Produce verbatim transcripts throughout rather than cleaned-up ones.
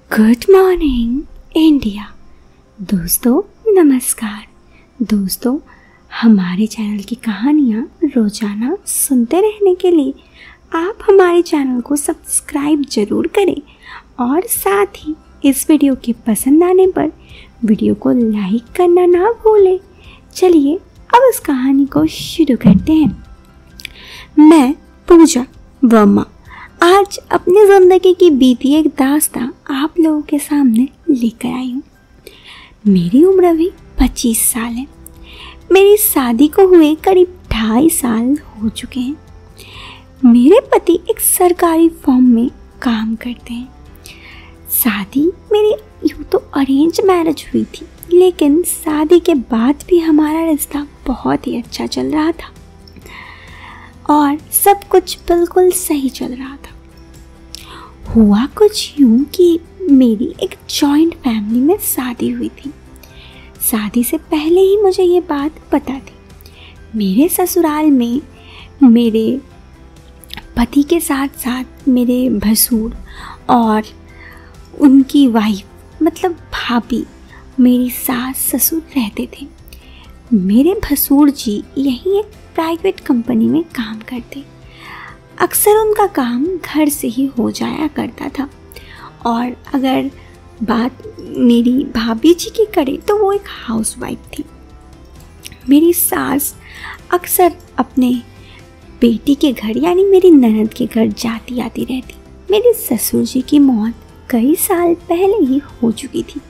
Good morning India. दोस्तों नमस्कार। दोस्तों हमारे चैनल की कहानियाँ रोज़ाना सुनते रहने के लिए आप हमारे चैनल को सब्सक्राइब ज़रूर करें और साथ ही इस वीडियो के पसंद आने पर वीडियो को लाइक करना ना भूलें। चलिए अब इस कहानी को शुरू करते हैं। मैं पूजा वर्मा आज अपनी ज़िंदगी की बीती एक दास्तां आप लोगों के सामने लेकर आई हूँ। मेरी उम्र अभी पच्चीस साल है। मेरी शादी को हुए करीब ढाई साल हो चुके हैं। मेरे पति एक सरकारी फर्म में काम करते हैं। शादी मेरी यूँ तो अरेंज मैरिज हुई थी, लेकिन शादी के बाद भी हमारा रिश्ता बहुत ही अच्छा चल रहा था और सब कुछ बिल्कुल सही चल रहा था। हुआ कुछ यूँ कि मेरी एक जॉइंट फैमिली में शादी हुई थी। शादी से पहले ही मुझे ये बात पता थी। मेरे ससुराल में मेरे पति के साथ साथ मेरे भसुर और उनकी वाइफ मतलब भाभी, मेरी सास ससुर रहते थे। मेरे भसुर जी यहीं एक प्राइवेट कंपनी में काम करते। अक्सर उनका काम घर से ही हो जाया करता था और अगर बात मेरी भाभी जी की करें तो वो एक हाउसवाइफ थी। मेरी सास अक्सर अपने बेटी के घर यानी मेरी ननद के घर जाती आती रहती। मेरे ससुर जी की मौत कई साल पहले ही हो चुकी थी।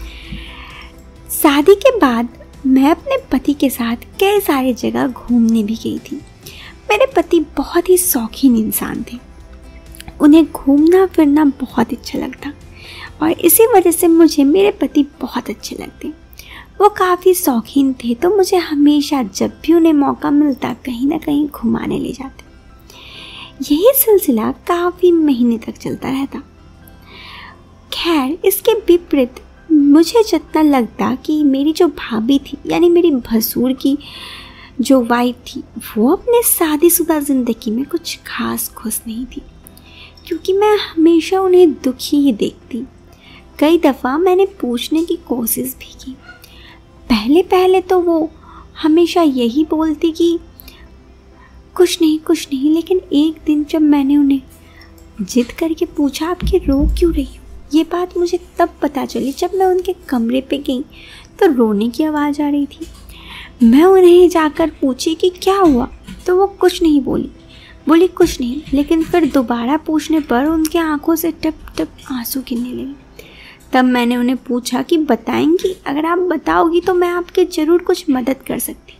शादी के बाद मैं अपने पति के साथ कई सारी जगह घूमने भी गई थी। मेरे पति बहुत ही शौकीन इंसान थे। उन्हें घूमना फिरना बहुत अच्छा लगता और इसी वजह से मुझे मेरे पति बहुत अच्छे लगते। वो काफ़ी शौकीन थे तो मुझे हमेशा जब भी उन्हें मौका मिलता कहीं ना कहीं घुमाने ले जाते। यही सिलसिला काफ़ी महीने तक चलता रहता। खैर इसके विपरीत मुझे जितना लगता कि मेरी जो भाभी थी यानी मेरी भसुर की जो वाइफ थी वो अपने शादीशुदा ज़िंदगी में कुछ खास खुश नहीं थी, क्योंकि मैं हमेशा उन्हें दुखी ही देखती। कई दफ़ा मैंने पूछने की कोशिश भी की। पहले पहले तो वो हमेशा यही बोलती कि कुछ नहीं कुछ नहीं, लेकिन एक दिन जब मैंने उन्हें जिद करके पूछा आप कि रो क्यों रही हो, ये बात मुझे तब पता चली जब मैं उनके कमरे पे गई तो रोने की आवाज़ आ रही थी। मैं उन्हें जाकर पूछी कि क्या हुआ तो वो कुछ नहीं बोली बोली कुछ नहीं, लेकिन फिर दोबारा पूछने पर उनके आंखों से टप टप आंसू गिरने लगे। तब मैंने उन्हें पूछा कि बताएंगी, अगर आप बताओगी तो मैं आपके ज़रूर कुछ मदद कर सकती।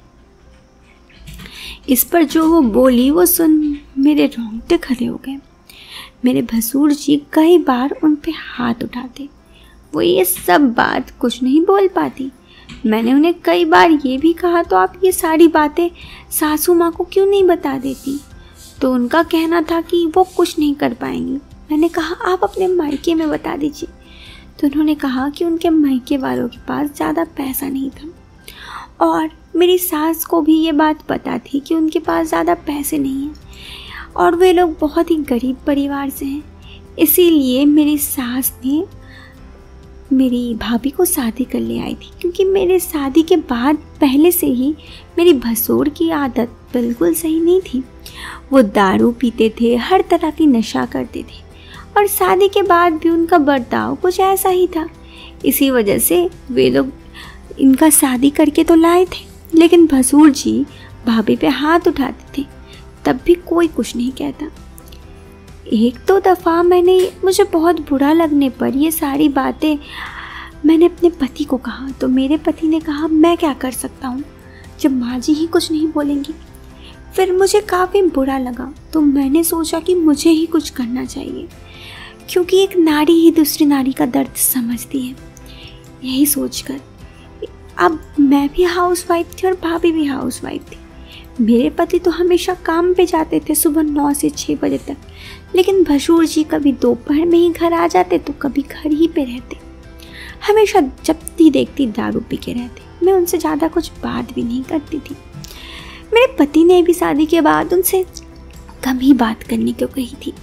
इस पर जो वो बोली वो सुन मेरे रोंगटे खड़े हो गए। मेरे भसुर जी कई बार उन पे हाथ उठाते। वो ये सब बात कुछ नहीं बोल पाती। मैंने उन्हें कई बार ये भी कहा तो आप ये सारी बातें सासू माँ को क्यों नहीं बता देती, तो उनका कहना था कि वो कुछ नहीं कर पाएंगी। मैंने कहा आप अपने मायके में बता दीजिए, तो उन्होंने कहा कि उनके मायके वालों के पास ज़्यादा पैसा नहीं था और मेरी सास को भी ये बात पता थी कि उनके पास ज़्यादा पैसे नहीं हैं और वे लोग बहुत ही गरीब परिवार से हैं। इसीलिए मेरी सास ने मेरी भाभी को शादी कर ले आई थी, क्योंकि मेरे शादी के बाद पहले से ही मेरी भसुर की आदत बिल्कुल सही नहीं थी। वो दारू पीते थे, हर तरह की नशा करते थे और शादी के बाद भी उनका बर्ताव कुछ ऐसा ही था। इसी वजह से वे लोग इनका शादी करके तो लाए थे, लेकिन भसुर जी भाभी पे हाथ उठाते थे, तब भी कोई कुछ नहीं कहता। एक दो दफ़ा मैंने मुझे बहुत बुरा लगने पर ये सारी बातें मैंने अपने पति को कहा, तो मेरे पति ने कहा मैं क्या कर सकता हूँ जब माँ जी ही कुछ नहीं बोलेंगी। फिर मुझे काफ़ी बुरा लगा तो मैंने सोचा कि मुझे ही कुछ करना चाहिए, क्योंकि एक नारी ही दूसरी नारी का दर्द समझती है। यही सोचकर अब मैं भी हाउसवाइफ थी और भाभी भी हाउसवाइफ थी। मेरे पति तो हमेशा काम पे जाते थे सुबह नौ से छः बजे तक, लेकिन भसुर जी कभी दोपहर में ही घर आ जाते तो कभी घर ही पे रहते। हमेशा जब ती देखती दारू पी के रहते। मैं उनसे ज़्यादा कुछ बात भी नहीं करती थी। मेरे पति ने भी शादी के बाद उनसे कम ही बात करने को कही थी।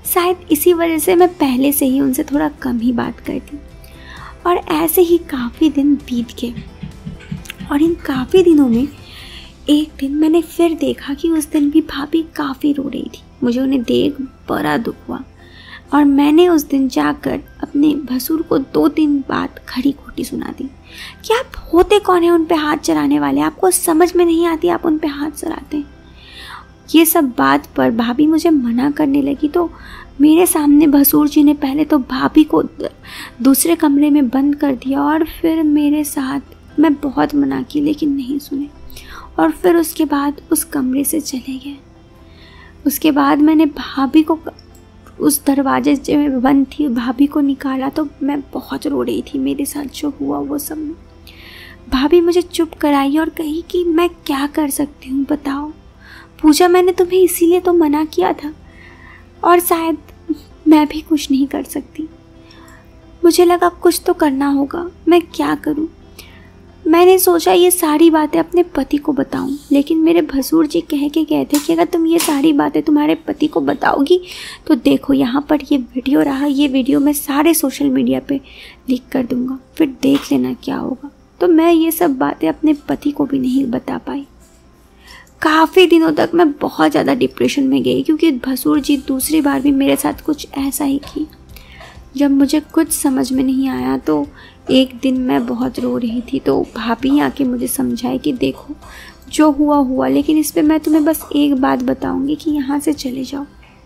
शायद इसी वजह से मैं पहले से ही उनसे थोड़ा कम ही बात करती। और ऐसे ही काफ़ी दिन बीत गए और इन काफ़ी दिनों में एक दिन मैंने फिर देखा कि उस दिन भी भाभी काफ़ी रो रही थी। मुझे उन्हें देख बड़ा दुख हुआ और मैंने उस दिन जाकर अपने भसुर को दो तीन बात खरी खोटी सुना दी कि आप होते कौन हैं उन पे हाथ चलाने वाले, आपको समझ में नहीं आती, आप उन पे हाथ चलाते हैं। ये सब बात पर भाभी मुझे मना करने लगी तो मेरे सामने भसुर जी ने पहले तो भाभी को दूसरे कमरे में बंद कर दिया और फिर मेरे साथ मैं बहुत मना की लेकिन नहीं सुने और फिर उसके बाद उस कमरे से चले गए। उसके बाद मैंने भाभी को उस दरवाजे में बंद थी भाभी को निकाला तो मैं बहुत रो रही थी। मेरे साथ जो हुआ वो सब भाभी मुझे चुप कराई और कही कि मैं क्या कर सकती हूँ बताओ। पूजा मैंने तुम्हें इसीलिए तो मना किया था और शायद मैं भी कुछ नहीं कर सकती। मुझे लगा कुछ तो करना होगा, मैं क्या करूँ। मैंने सोचा ये सारी बातें अपने पति को बताऊं, लेकिन मेरे भसुर जी कह के गए थे कि अगर तुम ये सारी बातें तुम्हारे पति को बताओगी तो देखो यहाँ पर ये वीडियो रहा, ये वीडियो मैं सारे सोशल मीडिया पे लीक कर दूंगा, फिर देख लेना क्या होगा। तो मैं ये सब बातें अपने पति को भी नहीं बता पाई। काफ़ी दिनों तक मैं बहुत ज़्यादा डिप्रेशन में गई क्योंकि भसुर जी दूसरी बार भी मेरे साथ कुछ ऐसा ही की। जब मुझे कुछ समझ में नहीं आया तो एक दिन मैं बहुत रो रही थी तो भाभी आके मुझे समझाए कि देखो जो हुआ हुआ, लेकिन इस पे मैं तुम्हें बस एक बात बताऊंगी कि यहाँ से चले जाओ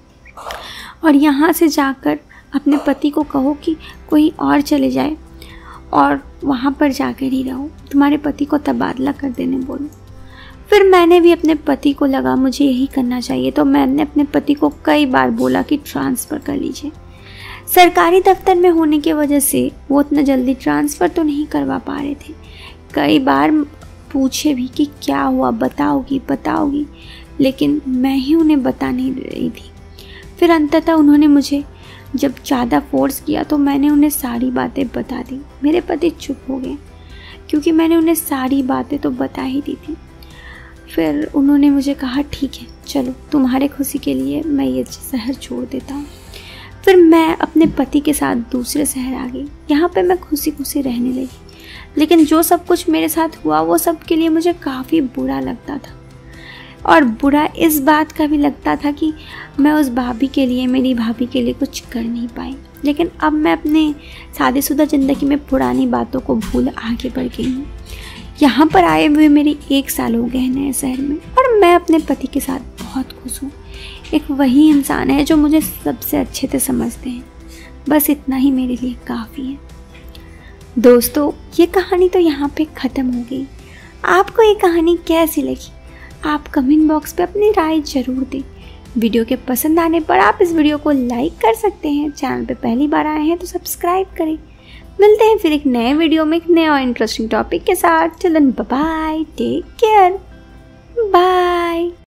और यहाँ से जाकर अपने पति को कहो कि कोई और चले जाए और वहाँ पर जाकर ही रहो, तुम्हारे पति को तबादला कर देने बोलो। फिर मैंने भी अपने पति को लगा मुझे यही करना चाहिए तो मैंने अपने पति को कई बार बोला कि ट्रांसफ़र कर लीजिए। सरकारी दफ्तर में होने की वजह से वो उतना जल्दी ट्रांसफ़र तो नहीं करवा पा रहे थे। कई बार पूछे भी कि क्या हुआ, बताओगी बताओगी, लेकिन मैं ही उन्हें बता नहीं दे रही थी। फिर अंततः उन्होंने मुझे जब ज़्यादा फोर्स किया तो मैंने उन्हें सारी बातें बता दी। मेरे पति चुप हो गए क्योंकि मैंने उन्हें सारी बातें तो बता ही दी थी। फिर उन्होंने मुझे कहा ठीक है चलो तुम्हारे खुशी के लिए मैं ये शहर छोड़ देता हूँ। फिर मैं अपने पति के साथ दूसरे शहर आ गई। यहाँ पे मैं खुशी खुशी रहने लगी, लेकिन जो सब कुछ मेरे साथ हुआ वो सब के लिए मुझे काफ़ी बुरा लगता था और बुरा इस बात का भी लगता था कि मैं उस भाभी के लिए, मेरी भाभी के लिए कुछ कर नहीं पाई। लेकिन अब मैं अपने शादीशुदा ज़िंदगी में पुरानी बातों को भूल आगे बढ़ गई हूँ। यहाँ पर आए हुए मेरे एक साल हो गए हैं नए शहर में और मैं अपने पति के साथ बहुत खुश हूँ। एक वही इंसान है जो मुझे सबसे अच्छे से समझते हैं। बस इतना ही मेरे लिए काफ़ी है। दोस्तों ये कहानी तो यहाँ पे ख़त्म हो गई। आपको ये कहानी कैसी लगी आप कमेंट बॉक्स पे अपनी राय ज़रूर दें। वीडियो के पसंद आने पर आप इस वीडियो को लाइक कर सकते हैं। चैनल पे पहली बार आए हैं तो सब्सक्राइब करें। मिलते हैं फिर एक नए वीडियो में एक नए और इंटरेस्टिंग टॉपिक के साथ। Till then bye bye, take care, bye.